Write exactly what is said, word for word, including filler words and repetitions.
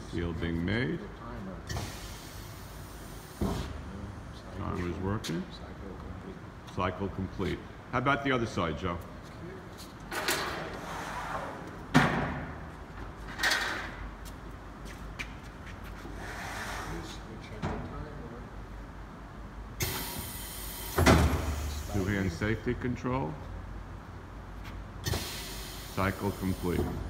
Seal being made. Timer's working. Cycle complete. How about the other side, Joe? Two-hand safety control. Cycle complete.